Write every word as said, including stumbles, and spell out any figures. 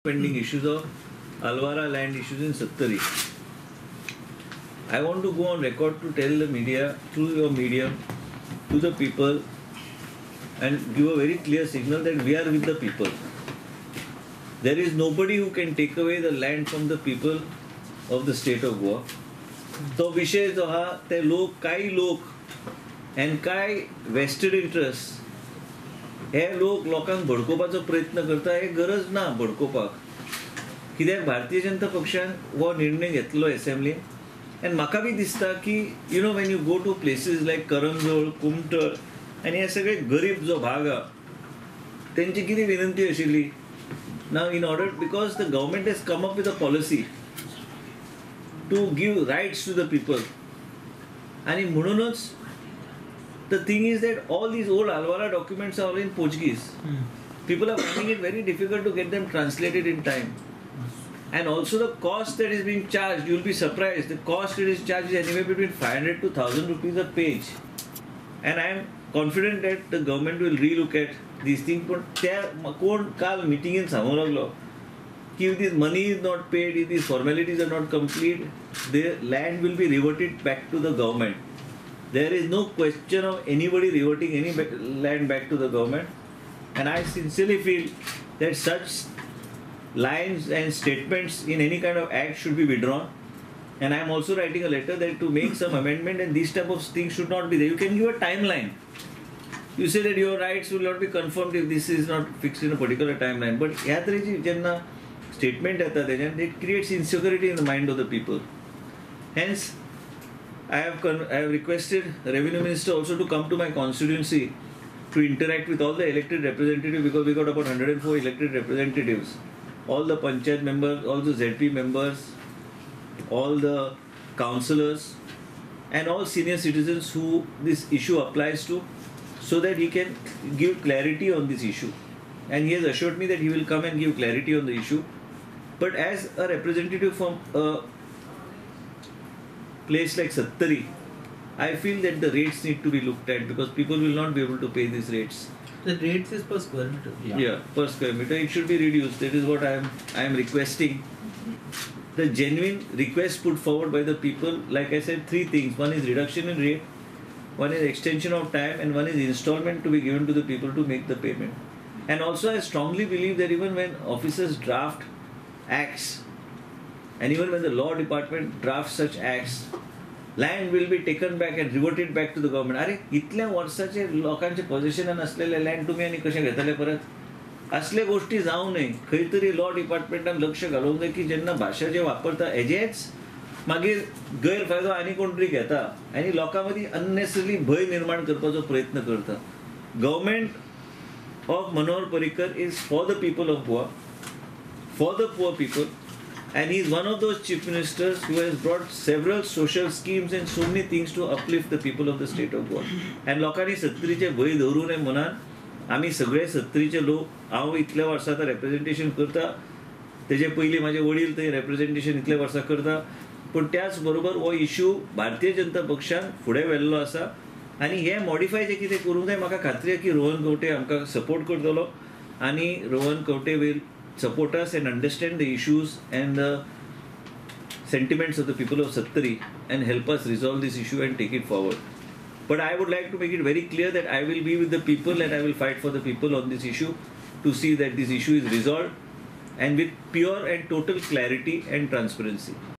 pending issues of Alwara land issues in Sattari. I want to go on record to tell the media, through your medium, to the people and give a very clear signal that we are with the people. There is nobody who can take away the land from the people of the state of Goa. तो विषय जो हा ते लोक काही लोक and काय vested interest हे लोक लोकांक भडकोवपाचो प्रयत्न करता हे गरज ना भडकोवपाक कित्याक भारतीय जनता पक्षान हो निर्णय घेतलो असेंब्लीन एंड म्हाका बी दिसता की you know when you go to places like Karanjol Kumthal आनी हे सगळे गरीब जो भाग हा तेंची कितें विनंती आशिल्ली नाव in order because the government has come up with a policy to give rights to the people आनी म्हणूनच the thing is that all these old Alwara documents are all in Portuguese. Mm. People are finding it very difficult to get them translated in time. And also the cost that is being charged, you will be surprised, the cost that is charged is anywhere between five hundred to one thousand rupees a page. And I am confident that the government will relook at these things. But त्या कोण काल meeting सांगू लागलो कि if this money is not paid, if these formalities are not complete, the land will be reverted back to the government. There is no question of anybody reverting any land back to the government, and I sincerely feel that such lines and statements in any kind of act should be withdrawn. And I am also writing a letter that to make some amendment, and these type of things should not be there. You can give a timeline. You say that your rights will not be confirmed if this is not fixed in a particular timeline. But ह्या तरेची जेन्ना statement येता तेच्यान it creates insecurity in the mind of the people. Hence, I have, I have requested the Revenue Minister also to come to my constituency to interact with all the elected representatives, because we got about one hundred four elected representatives. All the Panchayat members, all the Z P members, all the councillors and all senior citizens who this issue applies to, so that he can give clarity on this issue. And he has assured me that he will come and give clarity on the issue. But as a representative from a place like Sattari, I feel that the rates need to be looked at, because people will not be able to pay these rates. The rates is per square meter. Yeah, yeah per square meter. It should be reduced. That is what I am I am requesting. The genuine request put forward by the people, like I said, three things. One is reduction in rate, one is extension of time, and one is installment to be given to the people to make the payment. And also I strongly believe that even when officers draft acts, and even when the law department drafts such acts, land will be taken back and reverted back to the government. अरे इतल्या वर्षाचे लोकांचे पोझिशनान असलेले land तुम्ही आणि कशे घेतले परत असले गोष्टी जाऊ नये. खंय तरी लॉ डिपार्टमेंटान लक्ष घालूंक जाय की जेन्ना भाशा जे वापरता हेजेच मागीर गैरफायदो आनी कोण तरी घेता आनी लोकां मदीं अननेसेसरी भय निर्माण करपाचो प्रयत्न करता. Government of Manohar Parrikar is for the people of Goa, for the poor people. And he is one of those chief ministers who has brought several social schemes and so many things to uplift the people of the state of Goa. And लोकांनी सत्तरीचे भय दवरूं नये मनान आमी सगळे सत्तरीचे लोक, हांव इतल्या वर्सां आतां रेप्रेजेंटेशन करता, तेजे पयलीं म्हाजे वडील थंय रेप्रेजेंटेशन इतल्या वर्सां करता, पूण त्याच बरोबर हो इश्यू भारतीय जनता पक्षान फुडें व्हेल्लो आसा. आनी हे मॉडिफाय जे कितें करूंक जाय, म्हाका खात्री आसा की रोहन कवटे आमकां सपोर्ट करतलो, आनी Rohan Khaunte will support us and understand the issues and the sentiments of the people of Sattari and help us resolve this issue and take it forward. But I would like to make it very clear that I will be with the people and I will fight for the people on this issue to see that this issue is resolved and with pure and total clarity and transparency.